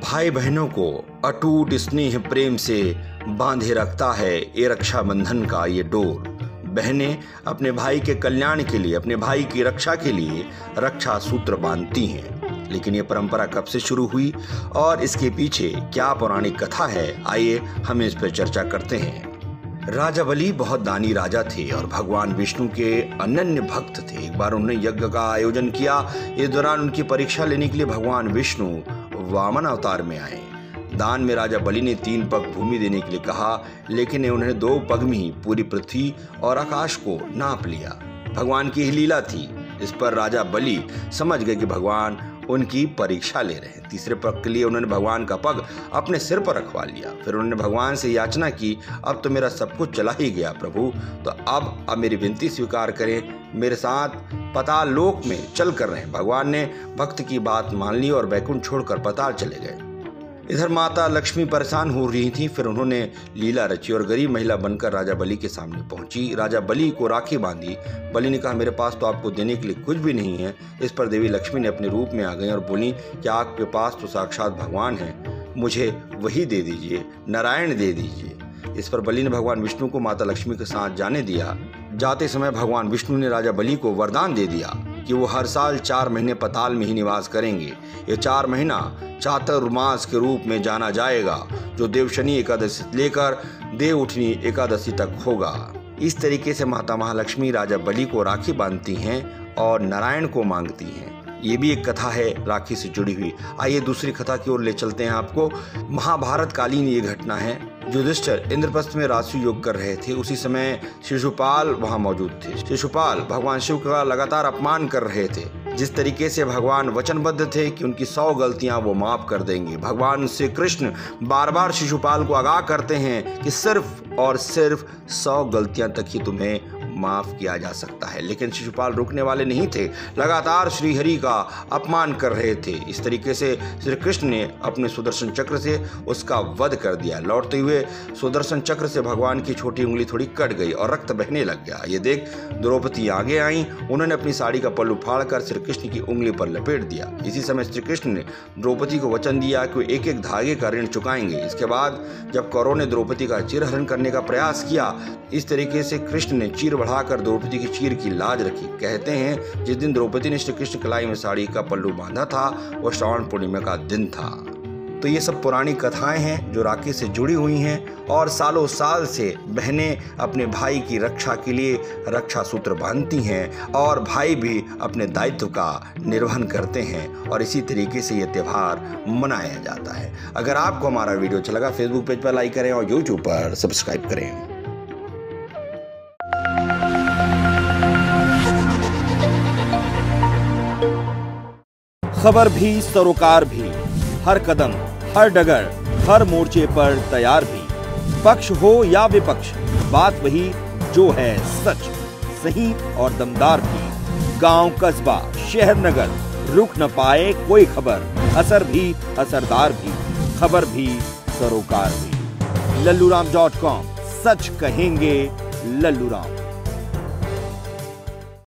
भाई बहनों को अटूट स्नेह प्रेम से बांधे रखता है ये रक्षाबंधन का ये डोर। बहनें अपने भाई के कल्याण के लिए, अपने भाई की रक्षा के लिए रक्षा सूत्र बांधती हैं। लेकिन ये परंपरा कब से शुरू हुई और इसके पीछे क्या पौराणिक कथा है, आइए हम इस पर चर्चा करते हैं। राजा बलि बहुत दानी राजा थे और भगवान विष्णु के अनन्य भक्त थे। एक बार उन्होंने यज्ञ का आयोजन किया। इस दौरान उनकी परीक्षा लेने के लिए भगवान विष्णु वामन अवतार में आए। दान में राजा बलि ने 3 पग भूमि देने के लिए कहा, लेकिन उन्होंने 2 पग में ही पूरी पृथ्वी और आकाश को नाप लिया। भगवान की ही लीला थी। इस पर राजा बलि समझ गए कि भगवान उनकी परीक्षा ले रहे हैं। तीसरे पग के लिए उन्होंने भगवान का पग अपने सिर पर रखवा लिया। फिर उन्होंने भगवान से याचना की, अब तो मेरा सब कुछ चला ही गया प्रभु, तो अब मेरी विनती स्वीकार करें, मेरे साथ पाताल लोक में चल कर रहें। भगवान ने भक्त की बात मान ली और बैकुंठ छोड़कर पाताल चले गए। इधर माता लक्ष्मी परेशान हो रही थी। फिर उन्होंने लीला रची और गरीब महिला बनकर राजा बलि के सामने पहुंची। राजा बलि को राखी बांधी। बलि ने कहा, मेरे पास तो आपको देने के लिए कुछ भी नहीं है। इस पर देवी लक्ष्मी ने अपने रूप में आ गई और बोली कि आपके पास तो साक्षात भगवान है, मुझे वही दे दीजिए, नारायण दे दीजिए। इस पर बलि ने भगवान विष्णु को माता लक्ष्मी के साथ जाने दिया। जाते समय भगवान विष्णु ने राजा बलि को वरदान दे दिया कि वो हर साल 4 महीने पाताल में ही निवास करेंगे। ये 4 महीना चातुर्मास के रूप में जाना जाएगा, जो देवशनी एकादशी से लेकर देवउठनी एकादशी तक होगा। इस तरीके से माता महालक्ष्मी राजा बलि को राखी बांधती हैं और नारायण को मांगती हैं। ये भी एक कथा है राखी से जुड़ी हुई। आइए दूसरी कथा की ओर ले चलते हैं आपको। महाभारत कालीन ये घटना है। युधिष्ठिर इंद्रप्रस्थ में राजसूय योग कर रहे थे। उसी समय शिशुपाल वहां मौजूद थे। शिशुपाल भगवान शिव का लगातार अपमान कर रहे थे। जिस तरीके से भगवान वचनबद्ध थे कि उनकी 100 गलतियां वो माफ कर देंगे। भगवान श्री कृष्ण बार बार शिशुपाल को आगाह करते हैं कि सिर्फ और सिर्फ 100 गलतियां तक ही तुम्हें माफ किया जा सकता है। लेकिन शिशुपाल रुकने वाले नहीं थे, लगातार श्रीहरि का अपमान कर रहे थे। इस तरीके से श्री कृष्ण ने अपने सुदर्शन चक्र से उसका वध कर दिया। लौटते हुए सुदर्शन चक्र से भगवान की छोटी उंगली थोड़ी कट गई और रक्त बहने लग गया। ये देख द्रौपदी आगे आई। उन्होंने अपनी साड़ी का पल्लू फाड़कर श्री कृष्ण की उंगली पर लपेट दिया। इसी समय श्री कृष्ण ने द्रौपदी को वचन दिया कि वो एक एक धागे का ऋण चुकाएंगे। इसके बाद जब कौरवों ने द्रौपदी का चिरहरण करने का प्रयास किया, इस तरीके से कृष्ण ने चीर बढ़ाकर द्रौपदी की चीर की लाज रखी। कहते हैं जिस दिन द्रौपदी ने श्री कृष्ण कलाई में साड़ी का पल्लू बांधा था, वो श्रावण पूर्णिमा का दिन था। तो ये सब पुरानी कथाएं हैं जो राखी से जुड़ी हुई हैं और सालों साल से बहनें अपने भाई की रक्षा के लिए रक्षा सूत्र बांधती हैं और भाई भी अपने दायित्व का निर्वहन करते हैं और इसी तरीके से ये त्यौहार मनाया जाता है। अगर आपको हमारा वीडियो अच्छा लगा, फेसबुक पेज पर लाइक करें और यूट्यूब पर सब्सक्राइब करें। खबर भी सरोकार भी, हर कदम हर डगर हर मोर्चे पर तैयार भी। पक्ष हो या विपक्ष, बात वही जो है सच, सही और दमदार भी। गांव कस्बा शहर नगर, रुक न पाए कोई खबर। असर भी असरदार भी, खबर भी सरोकार भी। लल्लूराम.com, सच कहेंगे लल्लूराम।